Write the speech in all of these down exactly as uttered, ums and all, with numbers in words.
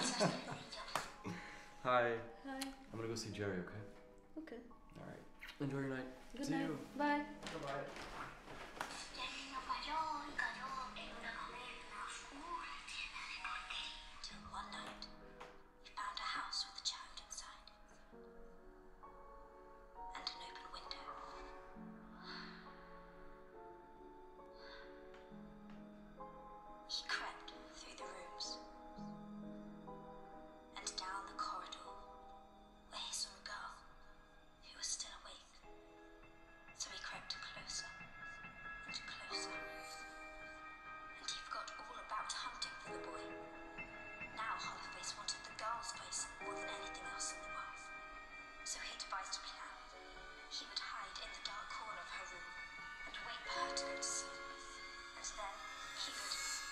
Hi. Hi. I'm gonna go see Jerry, okay? Okay. Alright. Enjoy your night. Good see night. you. Bye. Bye-bye. Till one night, he found a house with a child inside. And an open window. He crept through the rooms and down the corridor where he saw a girl who was still awake. So he crept closer and closer. And he forgot all about hunting for the boy. Now Hollowface wanted the girl's face more than anything else in the world. So he devised a plan. He would hide in the dark corner of her room and wait for her to go to sleep. And then he would...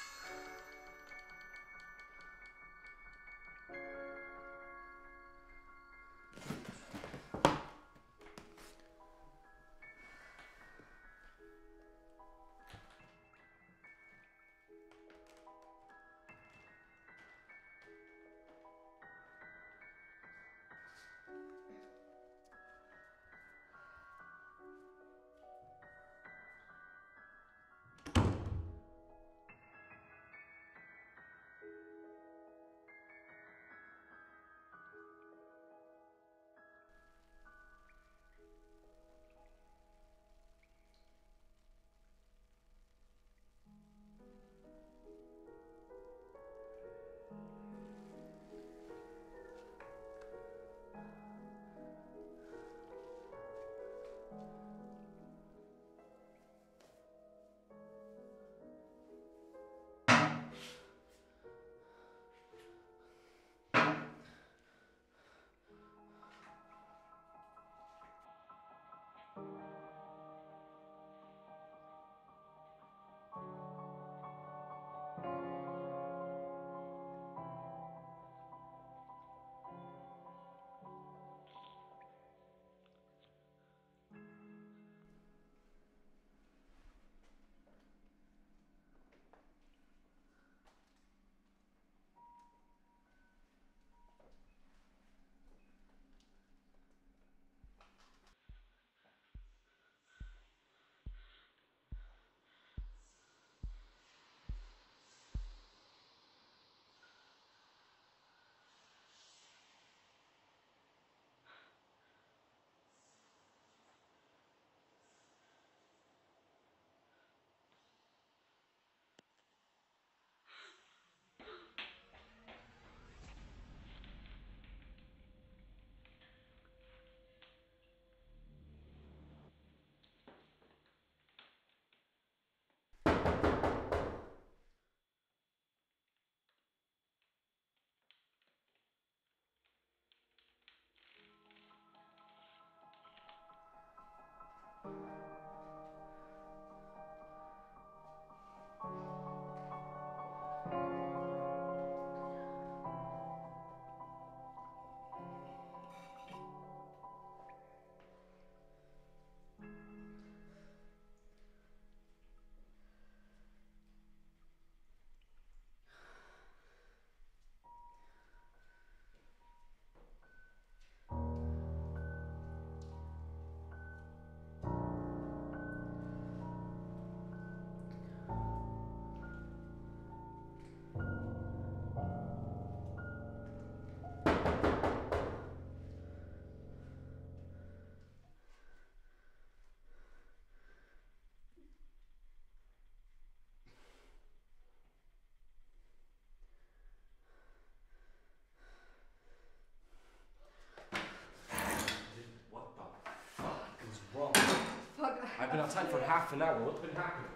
I've been outside for half an hour. What's been happening?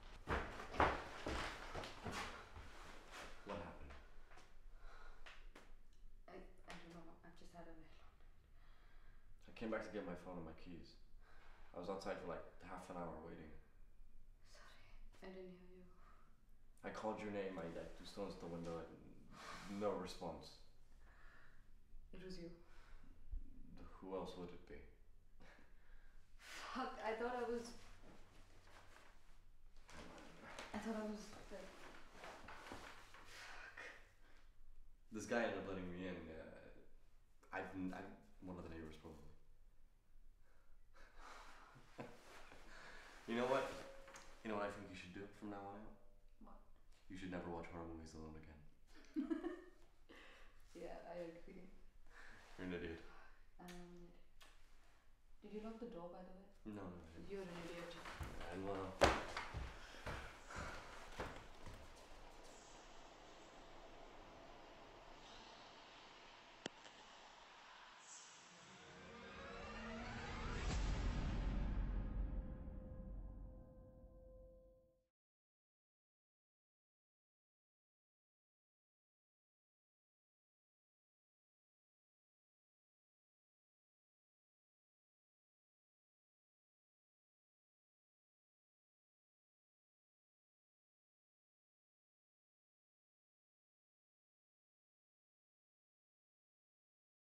What happened? I, I don't know. I've just had a very long night. I came back to get my phone and my keys. I was outside for like half an hour waiting. Sorry, I didn't hear you. I called your name. I, I threw stones at the window and no response. It was you. Who else would it be? Fuck, I thought I was... I thought I was... Like... Fuck. this guy ended up letting me in. Uh, I've, I'm one of the neighbors probably. You know what? You know what I think you should do from now on out? What? You should never watch horror movies alone again. Yeah, I agree. You're an idiot. Um, did you lock the door by the way? No, no, I didn't. You're an idiot. And well.